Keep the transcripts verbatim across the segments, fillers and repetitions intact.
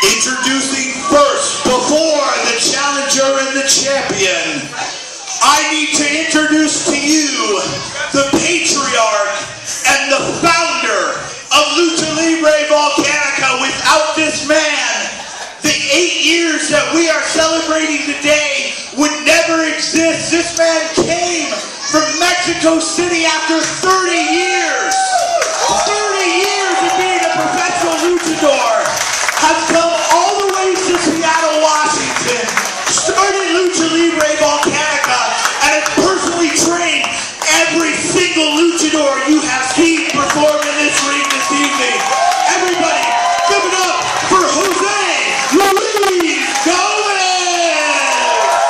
Introducing first, before the challenger and the champion, I need to introduce to you the patriarch and the founder of Lucha Libre Volcanica. Without this man, the eight years that we are celebrating today would never exist. This man came from Mexico City after thirty years. thirty years of being a professional luchador. Has come all the way to Seattle, Washington, started Lucha Libre Volcanica, and has personally trained every single luchador you have seen perform in this ring this evening. Everybody, give it up for Jose Luis Gomez!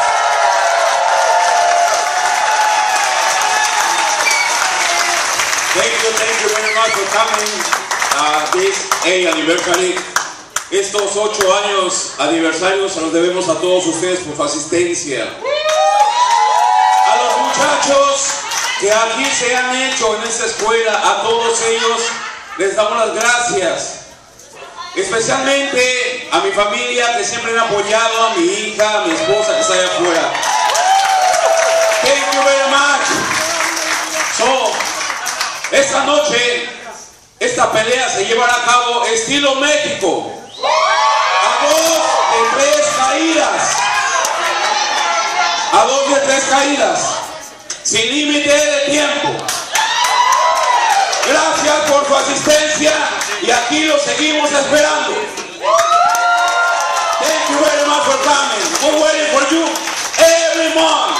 Thank you, thank you very much for coming uh, this eighth anniversary. Estos ocho años aniversarios se los debemos a todos ustedes por su asistencia. A los muchachos que aquí se han hecho en esta escuela, a todos ellos les damos las gracias. Especialmente a mi familia que siempre me ha apoyado, a mi hija, a mi esposa que está allá afuera. Thank you very much. So, esta noche, esta pelea se llevará a cabo estilo México. A dos de tres caídas. A dos de tres caídas. Sin límite de tiempo. Gracias por su asistencia y aquí lo seguimos esperando. Thank you very much for coming. We're waiting for you every month.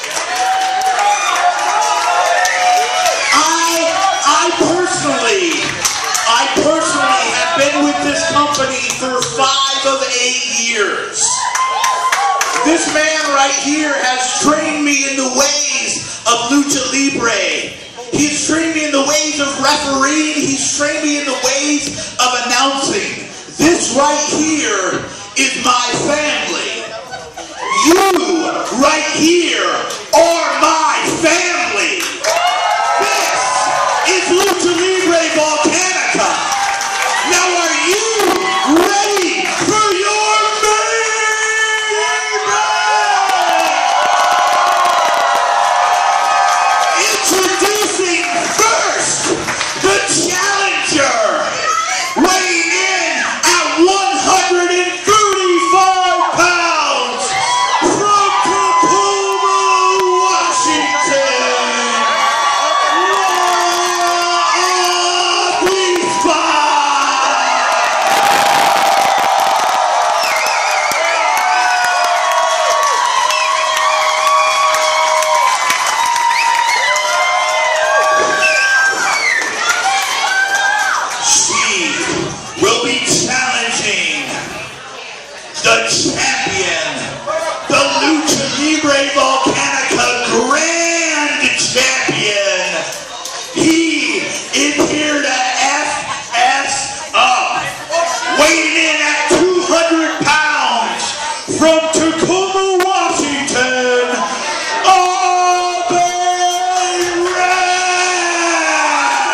I, I personally, I personally have been with this company for five of eight years. This man right here has trained me in the ways of Lucha Libre. He's trained me in the ways of refereeing. He's trained me in the ways of announcing. This right here is my family. You right here are my family. This is Lucha Libre Volcanica. Now are you ready for your main event? Introducing first, the challenger, weighing in at one hundred thirty-five pounds, from Tacoma, Washington, Rob Leesbach. She will be challenging the champion, the Lucha Libre Volcanica Grand Champion. He is here to F S up, weighing in at two hundred pounds, from Tacoma, Washington, Aben Rex.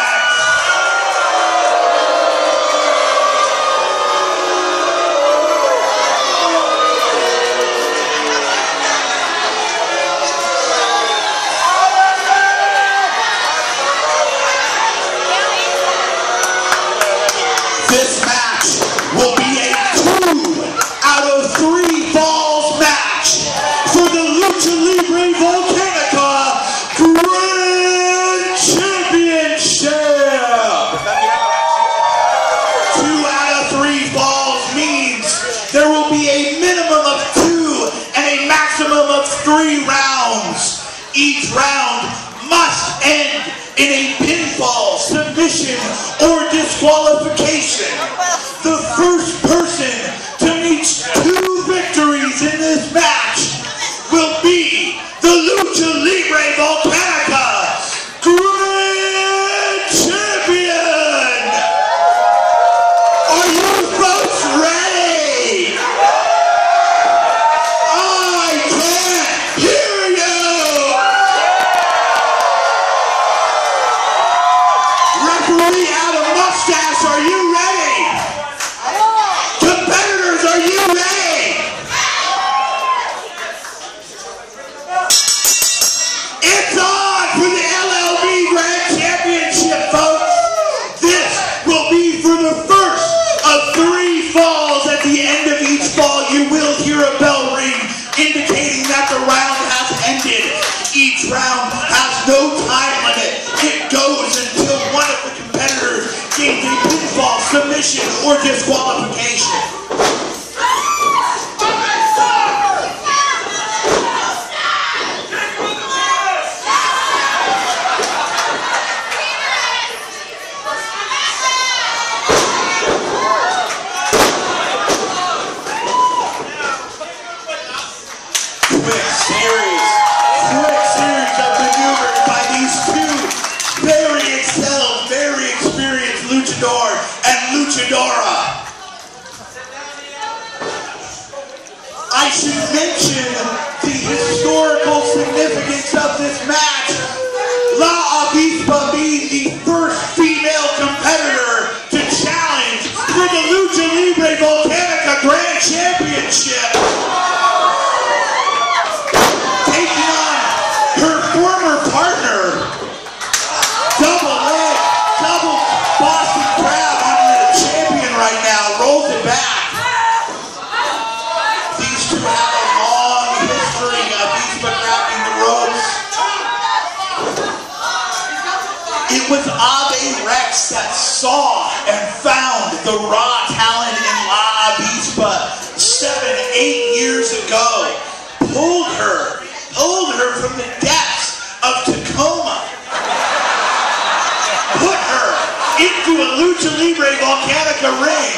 This match will be a two out of three falls match for the Lucha Libre Volcanica Grand Championship. Two out of three falls means there will be a minimum of two and a maximum of three rounds. Each round must end in a pinfall, submission, or disqualification. The first person to reach two victories in this match will be the Lucha Libre Volcanica Grand Champion. Are you folks ready? I can't hear you. Referee out of mustache, are you submission or disqualification. Quick series, quick series of maneuvers by these two very excelled, very experienced luchador and luchadora. I should mention the historical significance of this match. La Avispa being the first female competitor to challenge for the Lucha Libre Volcanica Grand Championship. Taking on her former partner, double leg, double Boston Crab under the champion right now, rolls it back. These two have a long history of Avispa grabbing the ropes. It was Ave Rex that saw and found the raw talent in La Avispa seven, eight years ago. Pulled her, pulled her from the depths of Tacoma. Put her into a Lucha Libre Volcanica ring.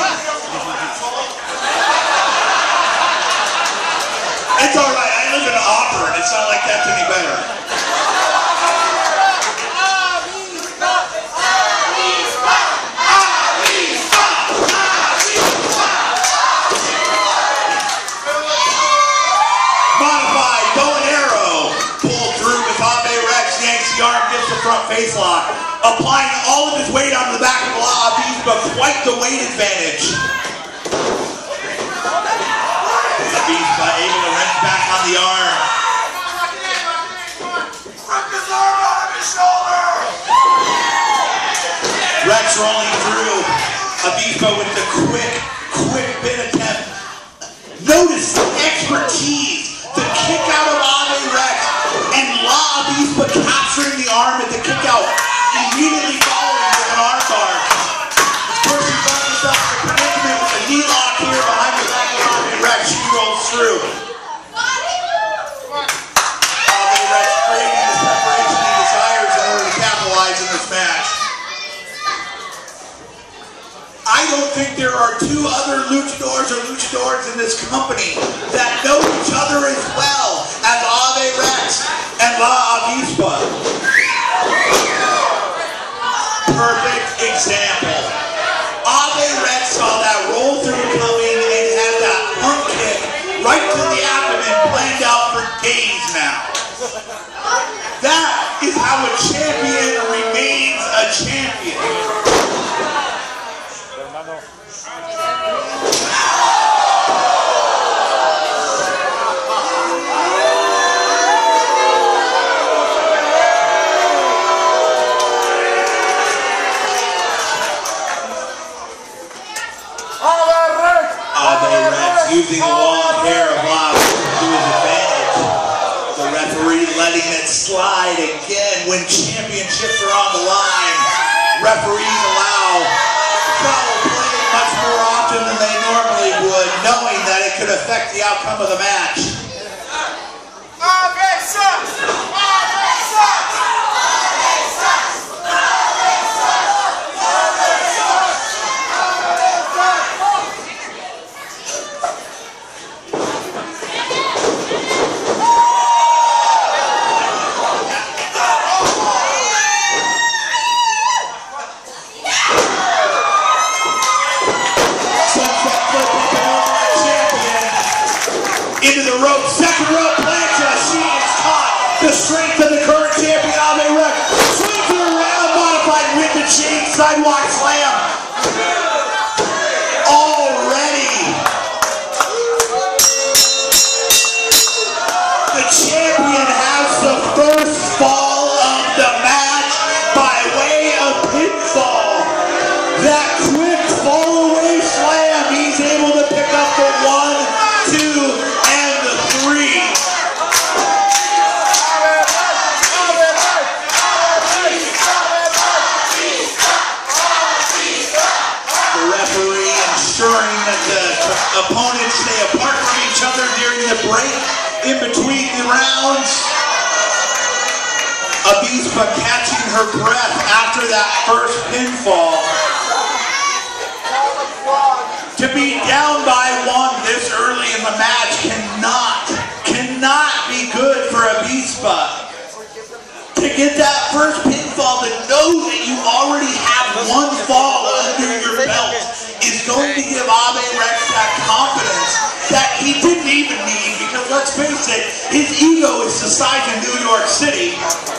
It's alright, I live in Auburn. It's not like that's any better. Modified bow and arrow. Pulled through with Ave Rex, yanks the arm, gets the front face lock. Applying all of his weight onto the back of La Avispa, quite the weight advantage. Avispa able to wrench back on the arm. Rip his arm out of his shoulder. Rex rolling through. Avispa with the quick, quick bit attempt. Notice the expertise. The kick out of Ave Rex and La Avispa capturing the arm at the kick out, immediately following with an arm bar. This person found himself in a predicament with a knee lock here behind the back of Ave Rex. She rolls through. Ave Rex creating the separation he desires in order to capitalize in this match. I don't think there are two other luchadors or luchadors in this company that know each other as well as Ave Rex and La Avispa. Perfect example. Ave Rex saw that roll through coming and had that pump kick right to the abdomen planned out for days now. That is how a champion remains a champion. Ave Rex using the long hair of La to his advantage. The referee letting it slide again when championships are on the line. Referees allow foul play much more often than they normally would, knowing that it could affect the outcome of the match. Ave sucks! Ave sucks! Ave sucks! Ave sucks! Ave sucks! Ave sucks! Into the rope, second rope plancha. She is caught. The strength of the current champion, Ave Rex. Swings her around, modified with the chain sidewalk slam. Already. The champion has the first fall of the match by way of pinfall. That quick fall away slam, he's able to pick up the one, two, and the three. referee ensuring that the opponents stay apart from each other during the break in between the rounds. Avispa catching her breath after that first pinfall. To be down by one this early in the match cannot, cannot be good for Avispa. To get that first pinfall, to know that you already have one fall under your belt is going to give Abe Rex that confidence that he didn't even need, because let's face it, his ego is the size of New York City.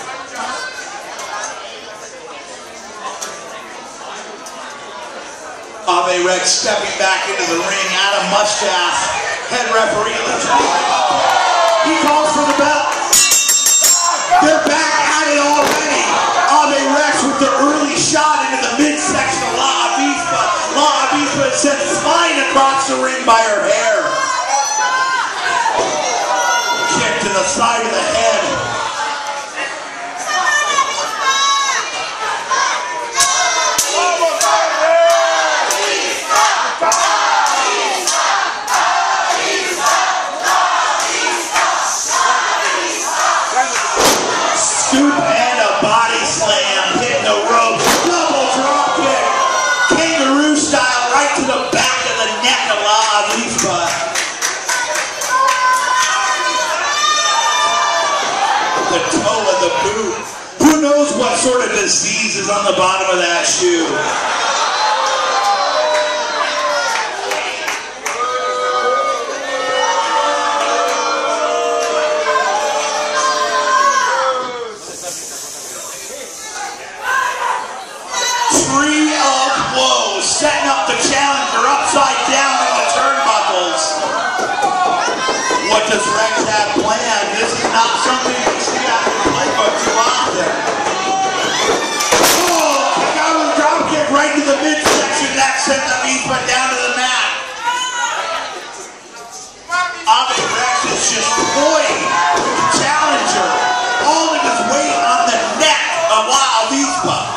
Abe Rex stepping back into the ring. Adam Mustache, head referee. Let's go. He calls for the belt. They're back at it already. Abe Rex with the early shot into the midsection of La Avispa. La Avispa is sent flying across the ring by her hair. Kick to the side of the head. Scoop and a body slam, hitting the rope, double drop kick, kangaroo style, right to the back of the neck of La Avispa. The toe of the boot. Who knows what sort of disease is on the bottom of that shoe? Tree of woes, setting up the challenger upside down in the turnbuckles. What does Rex have planned? This is not something you see out in the playbook too often. Oh, kick out with a drop kick right to the midsection. That sent Avispa down to the mat. Abe Rex is just toying with the challenger, all of his weight on the neck of La Avispa.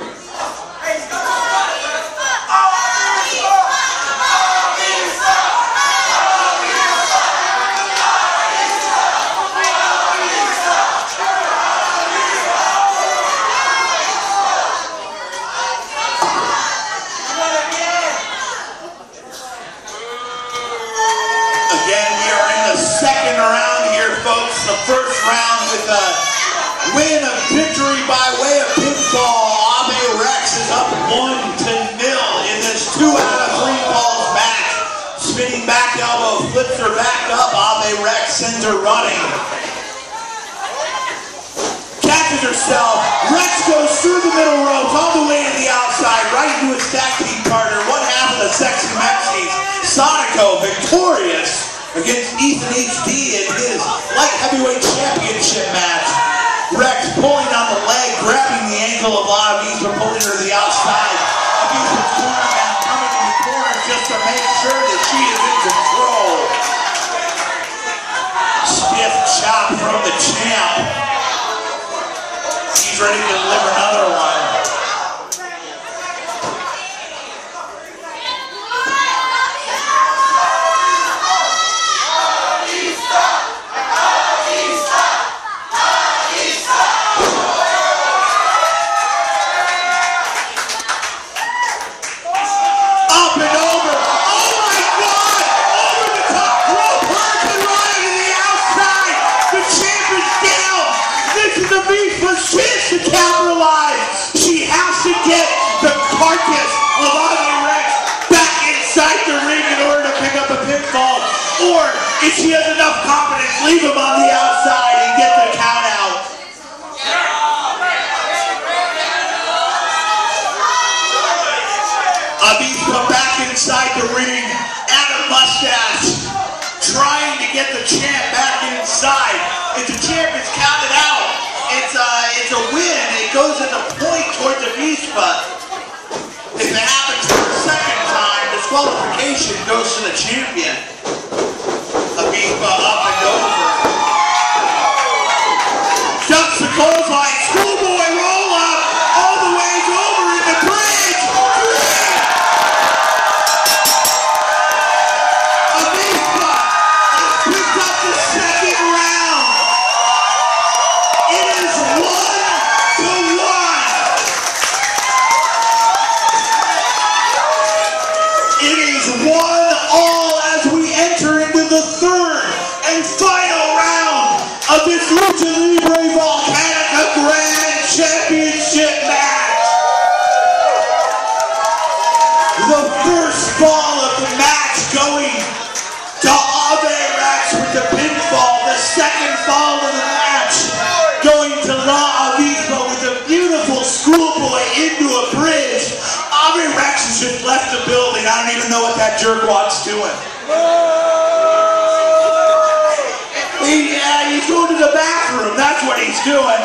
The first round with a win of victory by way of pinfall. Abe Rex is up one to nil in this two out of three falls match. Spinning back elbow, flips her back up. Abe Rex sends her running. Catches herself. Rex goes through the middle ropes all the way to the outside, right into his tag team partner, one half of the Sexy Mexies, Sonico, victorious against Ethan H D in his light heavyweight championship match. Rex pulling on the leg, grabbing the ankle of La Avispa, pulling her to the outside. Avispa's cornerman coming in the corner just to make sure that she is in control. Stiff chop from the champ. He's ready to deliver another one. Avispa's chance to capitalize. She has to get the carcass of Abe Rex back inside the ring in order to pick up a pinfall. Or, if she has enough confidence, leave him on the outside and get the count out. Avispa back inside the ring. Adam Mustache trying to get the champ back inside. If the champ is counted out, it's a, it's a win. It goes as a point towards Avispa. If it happens for a second time, disqualification goes to the champion. Avispa up and over. Ducks the clothesline. Schoolboy roll up. All the way over in the bridge. is one all as we enter into the third and final round of this Lucha Libre Volcanica Grand Championship match. The first fall of the match going to Ave Rex with the pinfall. The second fall of the match going to La Avispa with a beautiful schoolboy into a bridge. Ave Rex has just left the building. I don't even know what that jerkwat's doing. He, uh, he's going to the bathroom. That's what he's doing.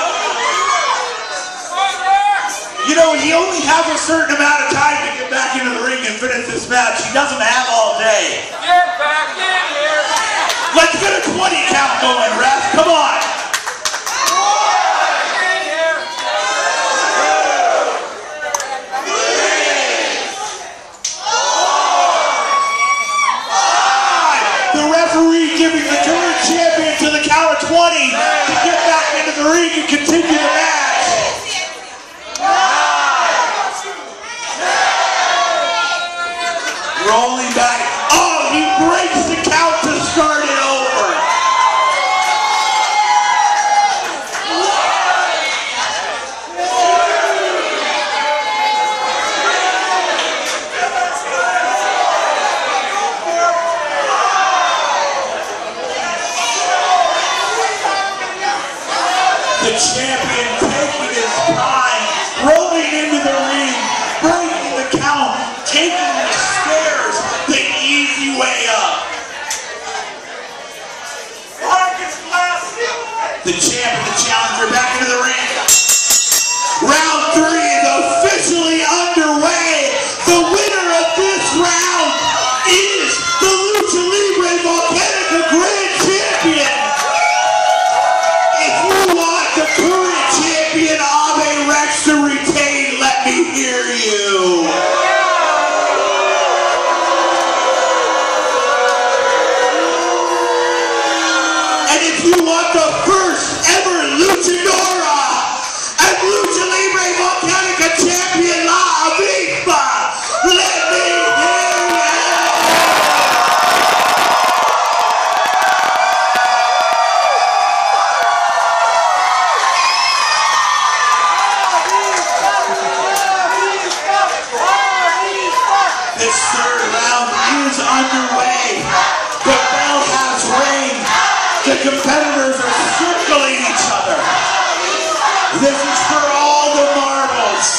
You know, he only has a certain amount of time to get back into the ring and finish this match. He doesn't have all day. Get back in here. Let's get a twenty count going, ref. Come on. Giving the current champion to the count of twenty to get back into the ring and continue the match. Rolling back. Oh, he breaks the count to start it over. The champion taking his time, rolling into the ring, breaking the count, taking the stairs, the easy way up. The champ and the challenger back into the ring. Round three is officially underway. The winner of this round is the Lucha Libre Volcanica Grand Champion. Current champion Ave Rex to retain, let me hear you. And if you want the first ever Luchadora and Lucha Libre Volcanica champion La Avispa, let me hear you. This third round is underway. The bell has rang. The competitors are circling each other. This is for all the marbles.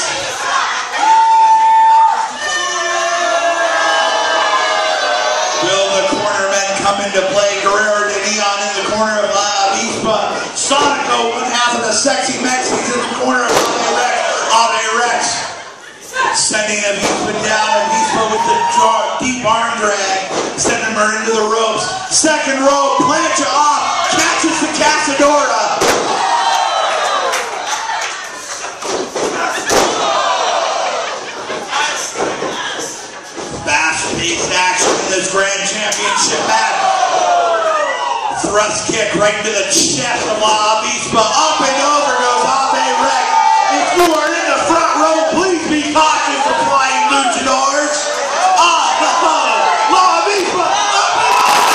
Will the cornermen come into play? Guerrero de Neon in the corner of La Avispa. Sonico, one half of the Sexy Mexies in the corner of Ave Rex. Ave Rex. Sending Avispa down, Avispa with the deep arm drag, sending her into the ropes. Second rope, plancha off, catches the Cazadora. Fast-paced action in this Grand Championship match. Thrust kick right into the chest of La Avispa. Up and over goes Ave Rex. If you are in the front row, please be cautious of flying luchadors. Ah, oh, La Avispa, up and over!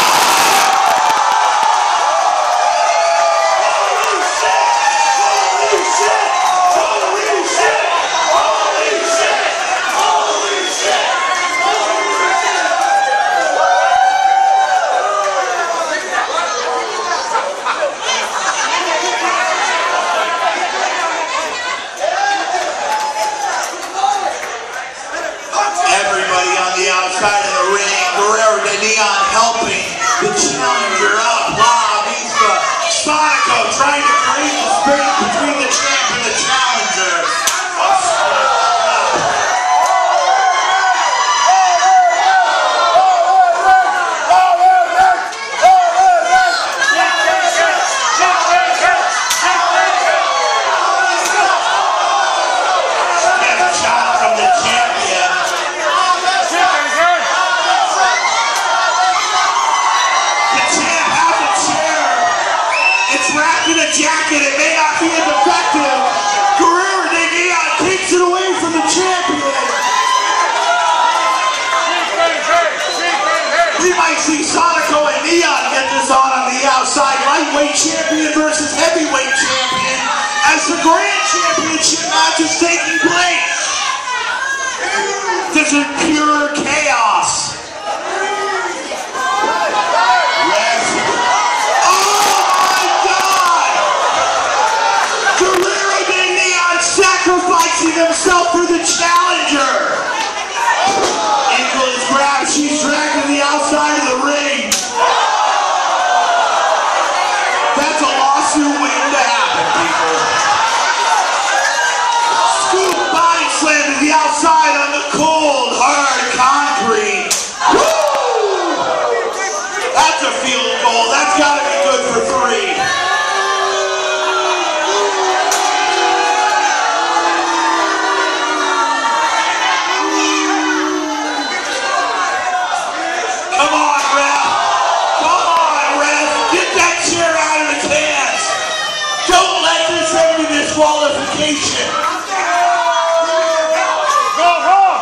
Holy shit! Holy shit! Holy shit! Holy shit! Holy shit! outside lightweight champion versus heavyweight champion as the grand championship match is taking place. This is pure chaos. Ref. Oh my God! Guerrero de Neon sacrificing himself for the challenger. Ankle is grabbed. She's dragged to the outside of the ring. That's a lawsuit waiting to happen, people. Scoop body slam to the outside on the cold, hard concrete. Woo! That's a field goal. That's got to be good for three. Come on, ref. Come on, ref. Get that chair out of his hands. Don't let this end to disqualification. Go home.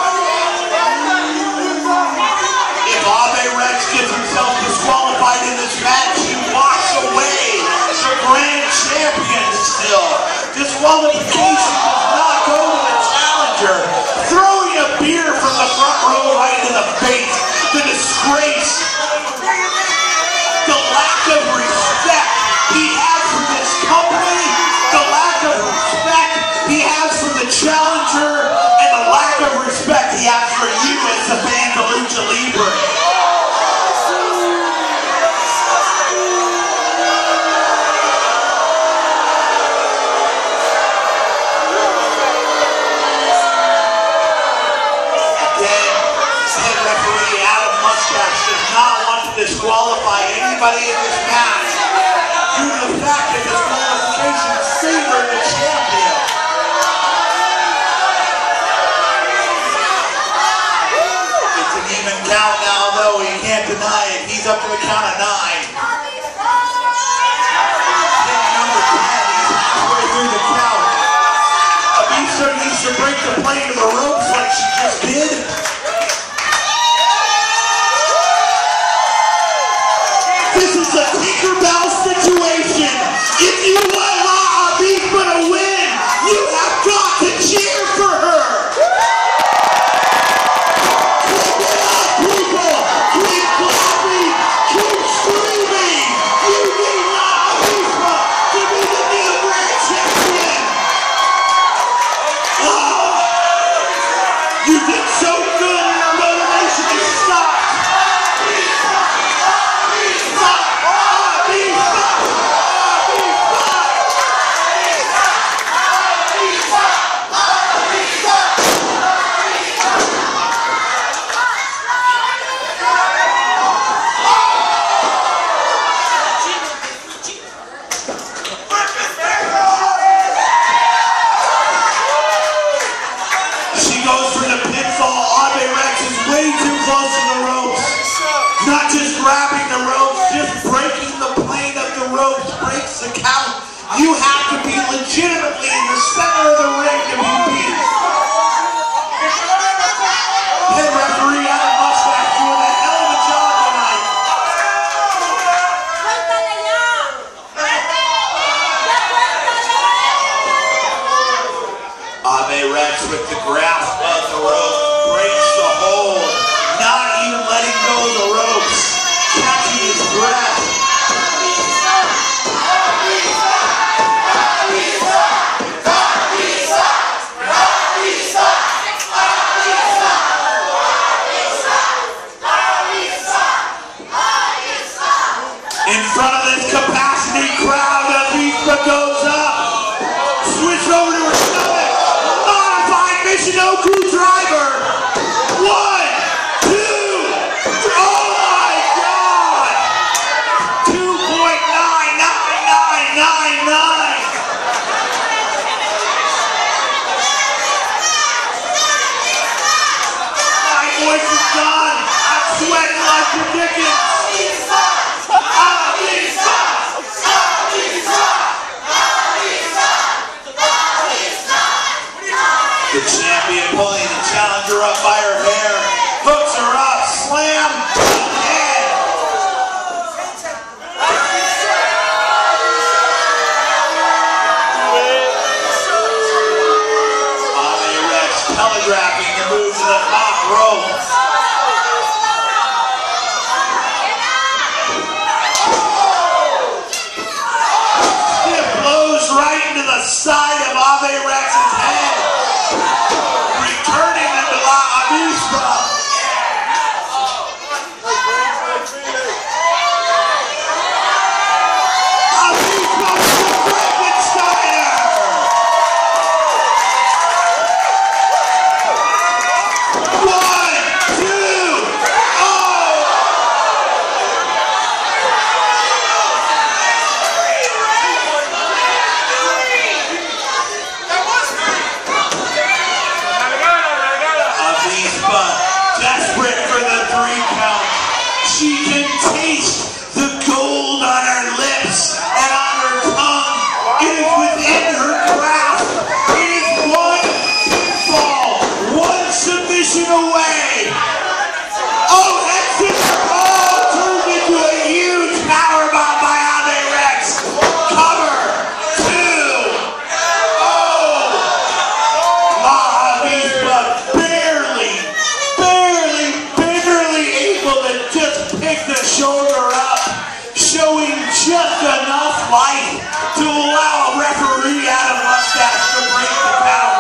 If Ave Rex gets himself disqualified in this match, he walks away the grand champion still. Disqualification does not go to the challenger. Throwing a beer from the front row right into the face. The disgrace. The lack of respect he has for this company. The lack of respect he has for the challenger. And the lack of respect he has for you as a fan of Lucha Libre. Disqualify anybody in this match due to the fact that disqualification favored the champion. It's an even count now, though. You can't deny it. He's up to the count of nine. Pin number ten. He's halfway through the count. Abisa needs to break the plane to the ropes like she just did. This is a Tinkerbell situation. If you want La Avispa to win, you have got to cheer for her. Keep it up, people. Keep clapping. Keep screaming. You need La Avispa to be the new grand champion. Oh, you did so good and our motivation is stopped. You have to be legitimately in the center of the ring to be beat. Head referee Adam Mustache doing a hell of a job tonight. Ave Rex with the grasp of the rope breaks the hold, not even letting go of the ropes, catching his breath. In front of this capacity crowd, Avispa goes up. Switch over to her stomach. Modified Michinoku driver. One, two, three. Oh my God! two point nine nine nine nine nine. My voice is gone. I'm sweating like ridiculous. The champion pulling the challenger up by her hair, hooks her up, slam, head. taste the gold on her lips and on her tongue. It is within her grasp. It is one pinfall, one submission away. Oh, that scissor all turned into a huge powerbomb by Ave Rex. Cover, two, oh, Mahavishwa barely, barely, barely able to just pick the shoulder up, showing just enough light to allow a referee out of mustache to break the count.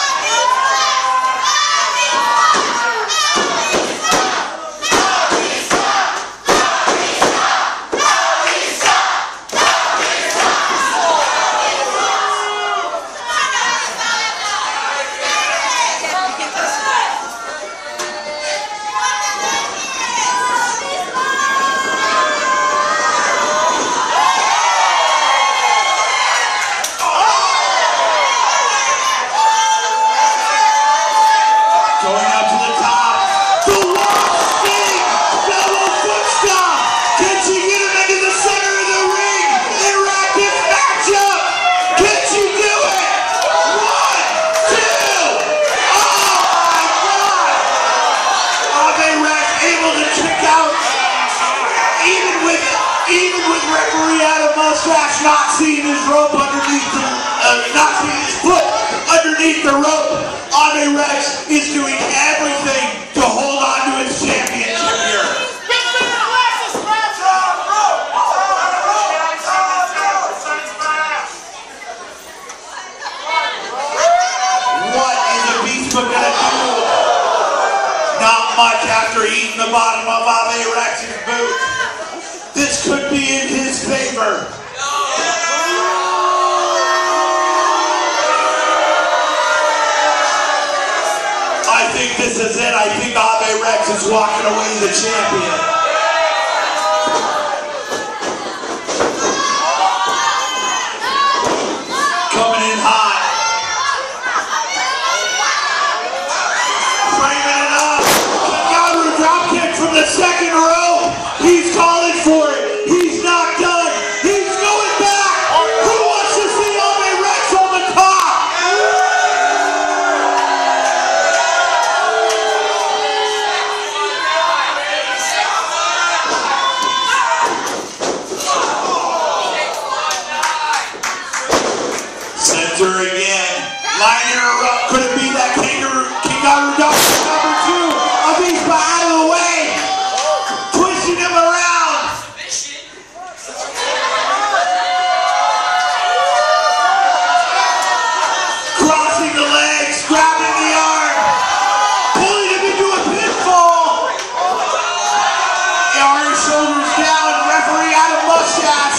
Going up to the top, the wall sting, double foot stomp. Can she get him into the center of the ring? Interactive matchup. Can she do it? One, two. Oh my God! Ave Rex able to kick out, even with even with referee out of mustache not seeing his rope underneath the, uh, not seeing his foot underneath the rope. Ave Rex is doing everything to hold on to his championship here. What is the Beastman gonna do? Not much after eating the bottom of Ave Rex's boot. This could be in his favor. I think this is it. I think Ave Rex is walking away the champion. Coming in hot. Framing it up. Kagaru dropkick from the second row. He's calling for it. He's not done. He's going back. Who wants to see Ave Rex on the top? Center again. Lining her up. Could it be that kangaroo, kangaroo dog number two? Avispa out of the way. Twisting him around. Crossing the legs. Grabbing the arm. Pulling him into a pinfall. Arm shoulders down. Referee out of mustache.